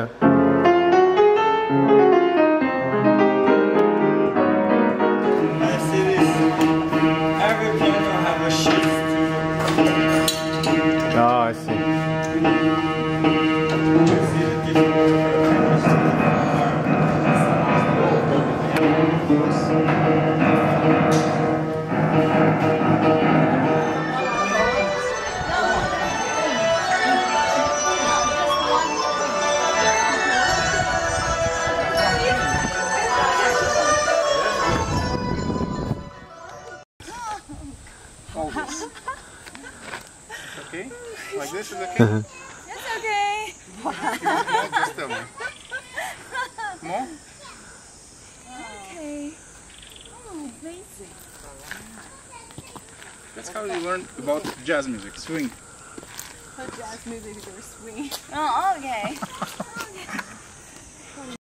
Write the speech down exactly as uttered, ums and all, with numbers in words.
Yeah. I see this. Every piano have a shift. Oh, I see. You see the different all this. Okay? Like this is okay? It's okay. More, just tell me. More? Okay. Oh, amazing. That's how you learn about jazz music, swing. Jazz music or swing. Oh, okay.